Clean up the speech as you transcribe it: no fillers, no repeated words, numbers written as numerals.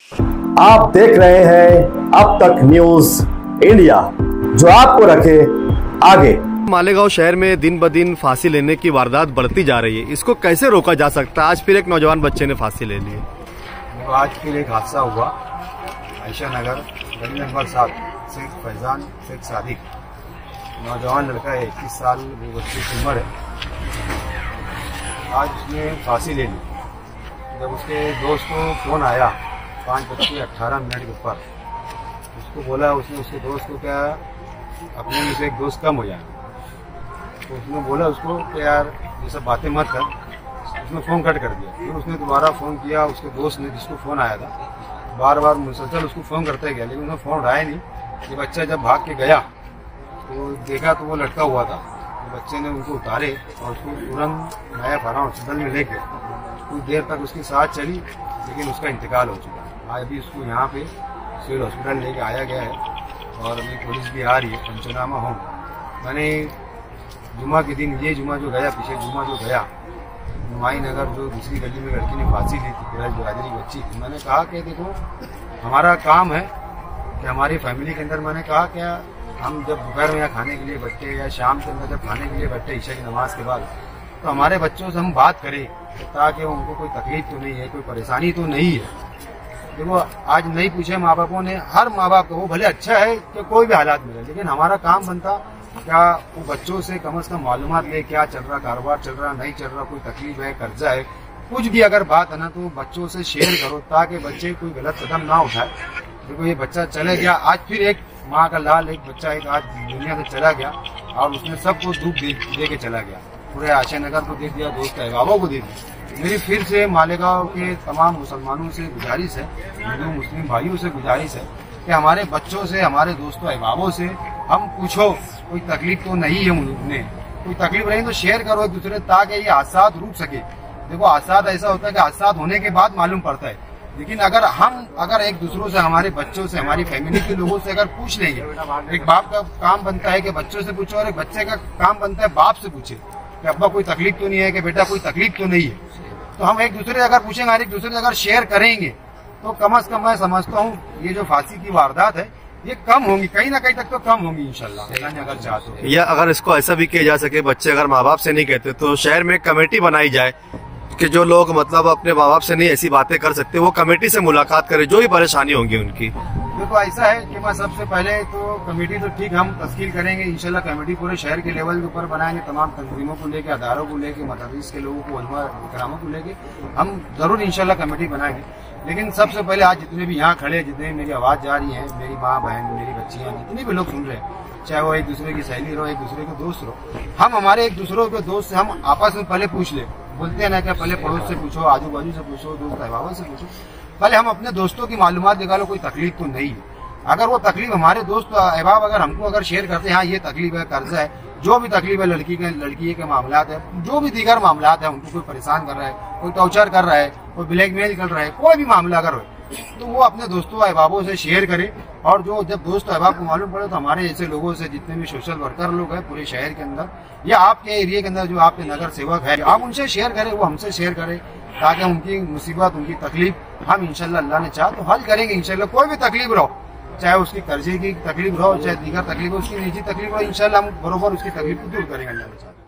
आप देख रहे हैं अब तक न्यूज इंडिया, जो आपको रखे आगे। मालेगांव शहर में दिन ब दिन फांसी लेने की वारदात बढ़ती जा रही है, इसको कैसे रोका जा सकता है? आज फिर एक नौजवान बच्चे ने फांसी ले ली। आज फिर एक हादसा हुआ आयशा नगर गली नंबर 7, शेख फैजान शेख सादिक, नौजवान लड़का है, 21 साल वो बच्चे की उम्र है। आज उसने फांसी ले ली। जब उसके दोस्त को फोन आया 5:18 के ऊपर, उसको बोला, उसने उसके दोस्त को क्या अपने में से एक दोस्त कम हो जाए, तो उसने बोला उसको कि यार ये सब बातें मत कर। उसने फ़ोन कट कर दिया। फिर उसने दोबारा फ़ोन किया, उसके दोस्त ने जिसको फ़ोन आया था, बार बार मुसलसल उसको फ़ोन करते गया, लेकिन उसने फ़ोन उठाया नहीं। ये बच्चा जब भाग के गया तो देखा तो वो लटका हुआ था। तो बच्चे ने उनको उतारे और उसको तुरंत नया फराम हॉस्पिटल में ले गए। कुछ देर तक उसकी सांस चली, लेकिन उसका इंतकाल हो चुका है। आज अभी उसको यहाँ पे सिविल हॉस्पिटल लेके आया गया है और अभी पुलिस भी आ रही है, पंचनामा हो। मैंने जुमा के दिन, ये जुमा जो गया, पीछे जुमा जो गया, नुमाई नगर जो दूसरी गली में लड़की ने फांसी ली थी, कुरैश बिरादरी की बच्ची थी, मैंने कहा कि देखो हमारा काम है कि हमारी फैमिली के अंदर, मैंने कहा क्या हम जब दोपहर में यहाँ खाने के लिए बैठे या शाम के अंदर जब खाने के लिए बैठे ईशा की नमाज के बाद, तो हमारे बच्चों से हम बात करें ताकि उनको कोई तकलीफ तो नहीं है, कोई परेशानी तो नहीं है। देखो आज नहीं पूछे माँ बापों ने, हर माँ बाप को वो भले अच्छा है कि कोई भी हालात मिले, लेकिन हमारा काम बनता क्या वो बच्चों से कम से कम मालूमात ले, क्या चल रहा, कारोबार चल रहा नहीं चल रहा, कोई तकलीफ है, कर्जा है, कुछ भी अगर बात है ना तो बच्चों से शेयर करो ताकि बच्चे कोई गलत कदम ना उठाए। देखो ये बच्चा चले गया, आज फिर एक माँ का लाल एक बच्चा एक आज दुनिया से चला गया और उसने सबको दुख दे के चला गया। पूरे आयशा नगर को दे दिया, दोस्त अहबाबों को दे दिया। मेरी फिर से मालेगांव के तमाम मुसलमानों से गुजारिश है, हिंदू मुस्लिम भाइयों से गुजारिश है कि हमारे बच्चों से, हमारे दोस्तों अहबाबों से हम पूछो कोई तकलीफ तो नहीं है उन्हें, कोई तकलीफ रही तो शेयर करो एक दूसरे, ताकि ये हादसा रुक सके। देखो हादसा ऐसा होता है कि हादसा होने के बाद मालूम पड़ता है, लेकिन अगर एक दूसरों से, हमारे बच्चों से, हमारी फैमिली के लोगों से अगर पूछ लेंगे, एक बाप का काम बनता है कि बच्चों से पूछो और एक बच्चे का काम बनता है बाप से पूछे कि अब्बा कोई तकलीफ तो नहीं है, कि बेटा कोई तकलीफ तो नहीं है। तो हम एक दूसरे अगर पूछेंगे, एक दूसरे से अगर शेयर करेंगे तो कम से कम मैं समझता हूँ ये जो फांसी की वारदात है ये कम होंगी, कहीं ना कहीं तक तो कम होंगी इंशाल्लाह, अगर चाहते हो। या अगर इसको ऐसा भी किया जा सके, बच्चे अगर माँ बाप से नहीं कहते तो शहर में कमेटी बनाई जाए कि जो लोग मतलब अपने माँ बाप से नहीं ऐसी बातें कर सकते, वो कमेटी से मुलाकात करे, जो भी परेशानी होंगी उनकी। देखो ऐसा है कि मैं सबसे पहले तो कमेटी तो ठीक हम तश्कील करेंगे इंशाल्लाह। कमेटी पूरे शहर के लेवल के ऊपर बनाएंगे, तमाम तंजीमों को लेके, अदारों को लेके, मदरस के लोगों को, उलमा इकरामों को लेके हम जरूर इंशाल्लाह कमेटी बनाएंगे। लेकिन सबसे पहले आज जितने भी यहाँ खड़े, जितने मेरी आवाज जा रही है, मेरी माँ बहन, मेरी बच्चियाँ, जितने भी लोग सुन रहे हैं, चाहे वो एक दूसरे की सहेली रहो, एक दूसरे के दोस्त रहो, हम हमारे एक दूसरों के दोस्त से हम आपस में पहले पूछ ले। बोलते हैं ना क्या, पहले पड़ोस से पूछो, आजू बाजू से पूछो, दोस्त अहबाब से पूछो, पहले हम अपने दोस्तों की मालूमात निकालो कोई तकलीफ तो नहीं है। अगर वो तकलीफ हमारे दोस्त अहबाब अगर हमको अगर शेयर करते हैं, हाँ ये तकलीफ है, कर्जा है, जो भी तकलीफ है, लड़की के मामलात है, जो भी दीगर मामलात है, उनको कोई परेशान कर रहा है, कोई टॉर्चर कर रहा है, कोई ब्लैकमेल कर रहा है, कोई भी मामला अगर हो तो वो अपने दोस्तों अहबाबों से शेयर करे। और जो जब दोस्त अहबाब को मालूम पड़े तो हमारे जैसे लोगों से, जितने भी सोशल वर्कर लोग हैं पूरे शहर के अंदर या आपके एरिया के अंदर, जो आपके नगर सेवक है, आप उनसे शेयर करें, वो हमसे शेयर करें, ताकि उनकी मुसीबत, उनकी तकलीफ हम इंशाल्लाह अल्लाह ने चाहा तो हल करेंगे इंशाल्लाह। कोई भी तकलीफ रहो, चाहे उसकी कर्जे की तकलीफ रहो, चाहे दीगर तकलीफ हो, उसकी निजी तकलीफ हो, इंशाल्लाह हम बरोबर उसकी तकलीफ को दूर करेंगे अल्लाह ने चाहा।